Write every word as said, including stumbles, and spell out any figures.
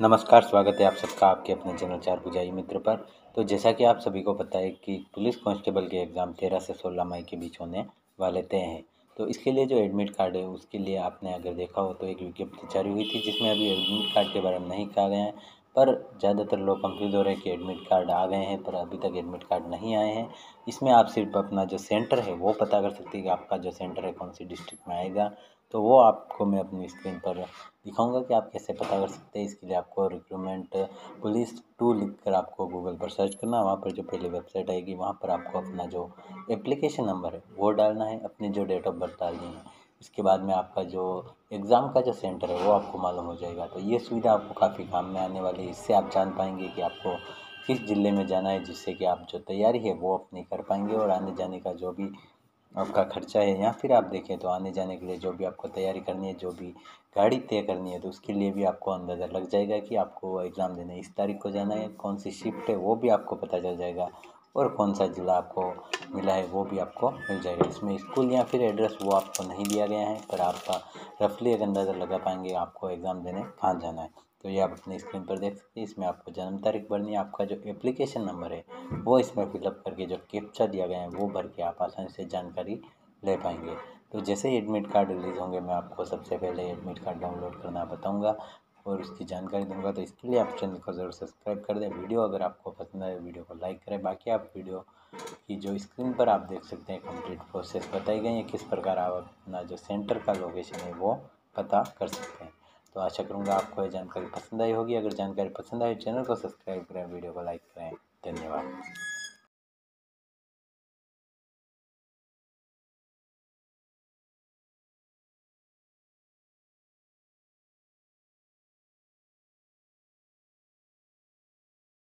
नमस्कार, स्वागत है आप सबका आपके अपने चैनल चार भुजाई मित्र पर। तो जैसा कि आप सभी को पता है कि पुलिस कांस्टेबल के एग्ज़ाम तेरह से सोलह मई के बीच होने वाले तय हैं। तो इसके लिए जो एडमिट कार्ड है उसके लिए आपने अगर देखा हो तो एक विज्ञप्ति जारी हुई थी, जिसमें अभी एडमिट कार्ड के बारे में नहीं कहा गया है। पर ज़्यादातर लोग कंफ्यूज हो रहे हैं कि एडमिट कार्ड आ गए हैं, पर अभी तक एडमिट कार्ड नहीं आए हैं। इसमें आप सिर्फ अपना जो सेंटर है वो पता कर सकते हैं कि आपका जो सेंटर है कौन सी डिस्ट्रिक्ट में आएगा। तो वो आपको मैं अपनी स्क्रीन पर दिखाऊंगा कि आप कैसे पता कर सकते हैं। इसके लिए आपको रिक्रूटमेंट पुलिस टू लिख कर आपको गूगल पर सर्च करना। वहाँ पर जो पहले वेबसाइट आएगी वहाँ पर आपको अपना जो एप्लीकेशन नंबर है वो डालना है, अपनी जो डेट ऑफ बर्थ डालनी है। इसके बाद में आपका जो एग्ज़ाम का जो सेंटर है वो आपको मालूम हो जाएगा। तो ये सुविधा आपको काफ़ी काम में आने वाली है। इससे आप जान पाएंगे कि आपको किस ज़िले में जाना है, जिससे कि आप जो तैयारी है वो अपनी कर पाएंगे और आने जाने का जो भी आपका खर्चा है, या फिर आप देखें तो आने जाने के लिए जो भी आपको तैयारी करनी है, जो भी गाड़ी तय करनी है, तो उसके लिए भी आपको अंदाज़ा लग जाएगा कि आपको एग्ज़ाम देने इस तारीख को जाना है। कौन सी शिफ्ट है वो भी आपको पता चल जाएगा और कौन सा ज़िला आपको मिला है वो भी आपको मिल जाएगा। इसमें स्कूल या फिर एड्रेस वो आपको नहीं दिया गया है, पर आपका रफली एक अंदाज़ा लगा पाएंगे आपको एग्ज़ाम देने कहाँ जाना है। तो ये आप अपनी स्क्रीन पर देख सकते हैं। इसमें आपको जन्म तारीख भरनी है, आपका जो एप्लीकेशन नंबर है वो इसमें फिलअप करके जो कैप्चा दिया गया है वो भर के आप आसानी से जानकारी ले पाएंगे। तो जैसे ही एडमिट कार्ड रिलीज़ होंगे मैं आपको सबसे पहले एडमिट कार्ड डाउनलोड करना बताऊंगा और उसकी जानकारी दूंगा। तो इसके लिए आप चैनल को ज़रूर सब्सक्राइब कर दें। वीडियो अगर आपको पसंद आए वीडियो को लाइक करें। बाकी आप वीडियो की जो स्क्रीन पर आप देख सकते हैं कंप्लीट प्रोसेस बताई गई है, किस प्रकार आप अपना जो सेंटर का लोकेशन है वो पता कर सकते हैं। तो आशा करूँगा आपको ये जानकारी पसंद आई होगी। अगर जानकारी पसंद आई चैनल को सब्सक्राइब करें, वीडियो को लाइक करें। धन्यवाद।